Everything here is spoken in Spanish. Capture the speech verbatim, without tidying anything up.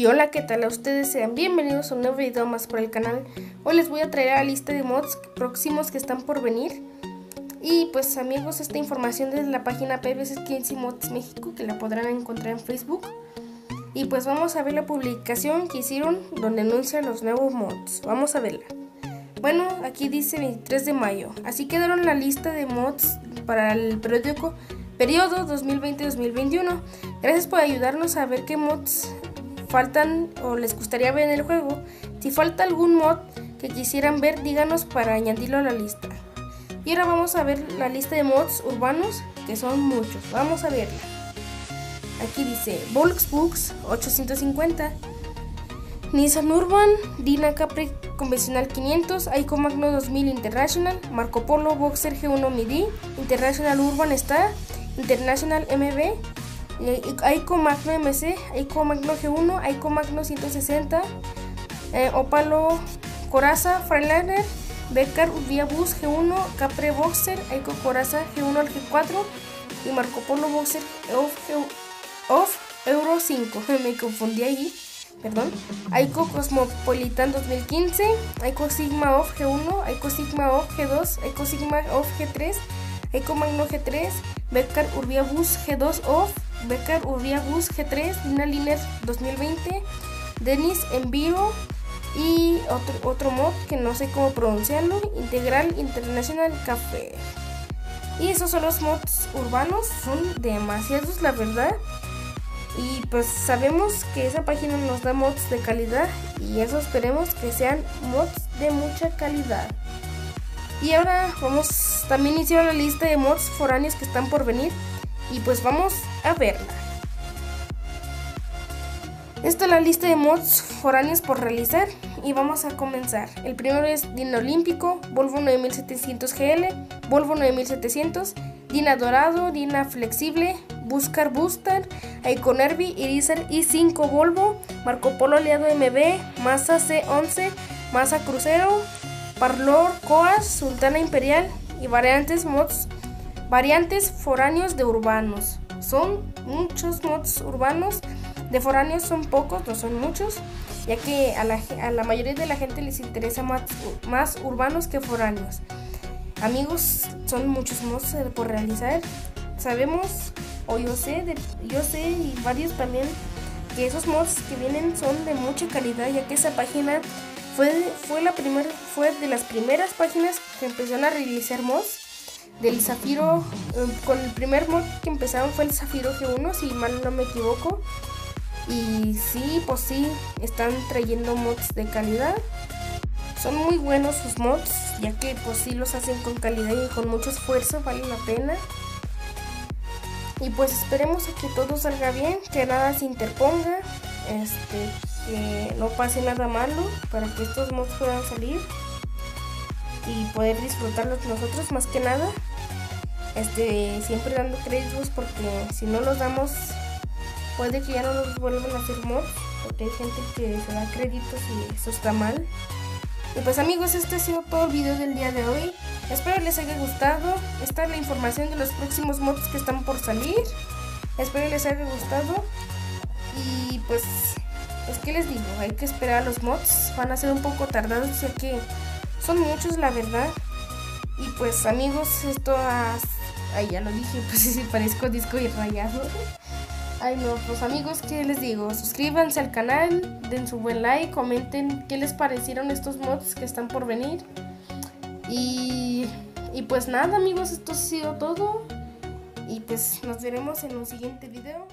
Y hola, ¿qué tal a ustedes? Sean bienvenidos a un nuevo video más por el canal. Hoy les voy a traer la lista de mods próximos que están por venir. Y pues amigos, esta información desde la página P B C quince Mods México, que la podrán encontrar en Facebook. Y pues vamos a ver la publicación que hicieron donde anuncian los nuevos mods. Vamos a verla. Bueno, aquí dice veintitrés de mayo. Así quedaron la lista de mods para el periódico periodo dos mil veinte dos mil veintiuno. Gracias por ayudarnos a ver qué mods faltan o les gustaría ver en el juego. Si falta algún mod que quisieran ver, díganos para añadirlo a la lista. Y ahora vamos a ver la lista de mods urbanos, que son muchos. Vamos a verla. Aquí dice Volkswagen ochocientos cincuenta, Nissan Urban, Dina Capri convencional quinientos, Aiko Magno dos mil International, Marco Polo Boxer G uno MIDI, International Urban Star, International M B, Aiko Magno M C, Aiko Magno G uno, Aiko Magno ciento sesenta, eh, Opalo Coraza Freightliner, Becar Via Bus G uno, Capre Boxer, Aiko Coraza G uno al G cuatro y Marco Polo Boxer Off, Off Euro cinco. Me confundí ahí, perdón. Aiko Cosmopolitan dos mil quince, Aiko Sigma Off G uno, Aiko Sigma Off G dos, Aiko Sigma Off G tres, Aiko Magno G tres, Becar Urbia Bus G dos Off, Becar Urbia Bus G tres, Dina Liner dos mil veinte, Denis Enviro y otro, otro mod que no sé cómo pronunciarlo, Integral International Café. Y esos son los mods urbanos, son demasiados la verdad. Y pues sabemos que esa página nos da mods de calidad y eso esperemos que sean mods de mucha calidad. Y ahora vamos, también hicieron la lista de mods foráneos que están por venir y pues vamos a verla. Esta es la lista de mods foráneos por realizar y vamos a comenzar. El primero es Dina Olímpico, Volvo nueve mil setecientos G L, Volvo nueve mil setecientos, Dina Dorado, Dina Flexible, Buscar Booster, Aiko Nervi, Irizar i cinco Volvo, Marco Polo Aliado M B, Mazda C once, Mazda Crucero, Parlor Coas, Sultana Imperial y variantes mods, variantes foráneos de urbanos. Son muchos mods urbanos, de foráneos son pocos, no son muchos, ya que a la, a la mayoría de la gente les interesa más, más urbanos que foráneos. Amigos, son muchos mods por realizar. Sabemos, o yo sé, de, yo sé y varios también, que esos mods que vienen son de mucha calidad, ya que esa página fue, fue, la primer, fue de las primeras páginas que empezaron a realizar mods del Zafiro. Eh, con el primer mod que empezaron fue el Zafiro G uno, si mal no me equivoco. Y sí, pues sí, están trayendo mods de calidad. Son muy buenos sus mods, ya que pues sí los hacen con calidad y con mucho esfuerzo, vale la pena. Y pues esperemos a que todo salga bien, que nada se interponga, este, que no pase nada malo para que estos mods puedan salir y poder disfrutarlos nosotros más que nada. Este, siempre dando créditos, porque si no los damos puede que ya no nos vuelvan a hacer mods, porque hay gente que se da créditos y eso está mal. Y pues amigos, este ha sido todo el video del día de hoy. Espero les haya gustado. Esta es la información de los próximos mods que están por salir. Espero les haya gustado. Y pues, pues qué les digo, hay que esperar a los mods. Van a ser un poco tardados, ya que son muchos la verdad. Y pues amigos, esto ha... Ay, ya lo dije, pues sí, parezco disco y rayado. Ay no, pues amigos, ¿qué les digo? Suscríbanse al canal, den su buen like, comenten qué les parecieron estos mods que están por venir. Y, y pues nada amigos, esto ha sido todo. Y pues nos veremos en un siguiente video.